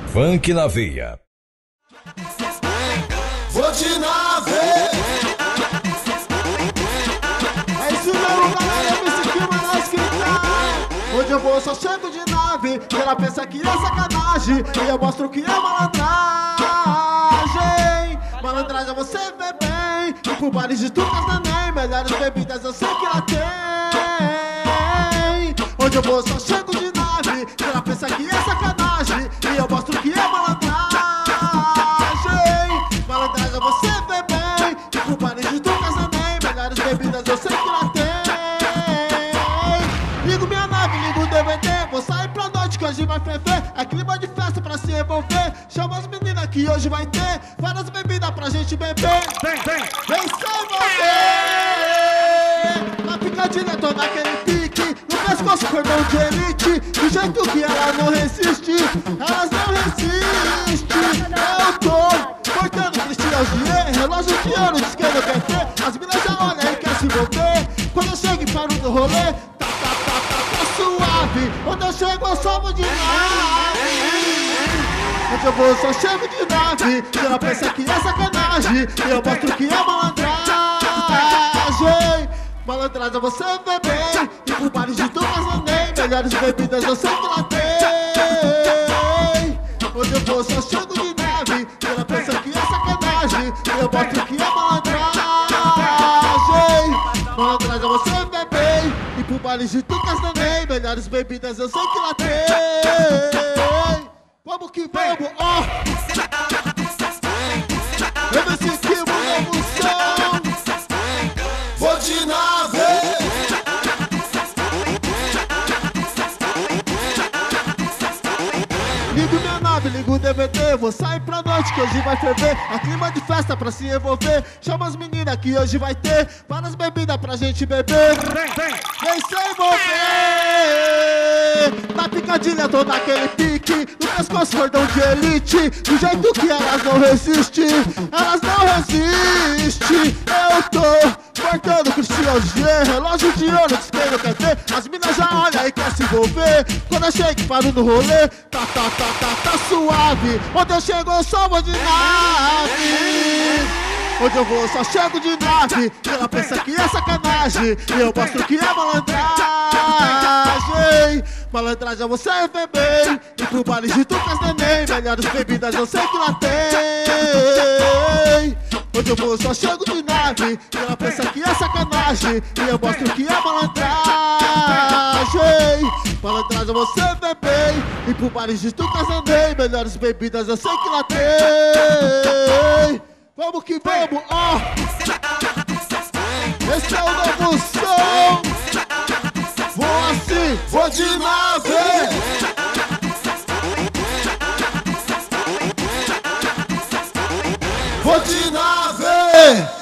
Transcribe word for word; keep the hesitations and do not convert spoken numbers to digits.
Funk na veia. Vou de nave. É isso mesmo, galera, M C Kilma na escrita. Onde eu vou, eu só chego de nave. E ela pensa que é sacanagem, e eu mostro que é malandragem. Malandragem você vê bem, e pro bares de tucas neném, melhores bebidas eu sei que ela tem. Onde eu vou, eu só chego de nave. E ela pensa que é sacanagem, e eu mostro que é malandragem. Malandragem você vê bem, e pro bares de tucas neném, melhores bebidas eu sei que ela tem. Ligo minha nave, ligo o D V D, vou sair pra noite que hoje vai ferver. É clima de festa pra se envolver. Chama as meninas que hoje vai ter várias bebidas pra gente beber. Vem, vem, vem se envolver. Na picadilha tô naquele pique, no pescoço cordão de elite. Do jeito que ela não resiste, elas não resistem. Eu tô cortando Cristian Gier, relógio de ouro, diz que não quer ter. As meninas já olham e quer se envolver. Quando eu chego e paro no rolê, tá, tá, tá, tá, tá suave. Quando eu chego eu só vou de nave. Onde eu vou eu só chego de nave. E ela pensa que é sacanagem, e eu mostro que é malandragem. Malandragem você vê bem, e pro bares de tucas neném, melhores bebidas eu sei que ela tem. Onde eu vou eu só chego de nave. E ela pensa que é sacanagem, e eu mostro que é malandragem. Malandragem você vê bem, e pro bares de tucas neném, melhores bebidas eu sei que ela tem. Vamos que vamos, ó! M C Kilma, novo som! Vou de nave. Ligo minha nave, ligo o D V D, vou sair pra noite que hoje vai ferver. É clima de festa pra se envolver. Chama as meninas que hoje vai ter várias bebidas pra gente beber. Vem, vem, vem se envolver. Na picadilha tô naquele pique, no pescoço cordão de elite. Do jeito que elas não resistem, elas não resistem. Eu tô cortando Cristian Gier, relógio de ouro, diz quem não quer ter. As minas já olham e quer se envolver. Quando eu chego e paro no rolê, tá, tá, tá, tá, tá suave. Onde eu chego eu só vou de nave. Onde eu vou eu só chego de nave. E ela pensa que é sacanagem, e eu mostro que é malandragem. Malandragem você vê bem, e pro bares de tucas neném, melhores bebidas eu sei que ela tem. Onde eu vou eu só chego de nave. E ela pensa que é sacanagem, e eu mostro que é malandragem. Malandragem você vê bem, e pro bares de tucas neném, melhores bebidas eu sei que ela tem. Vamos que vamos, ó! Esse é o novo som! Vou assim, Vou de nave. vou de nave!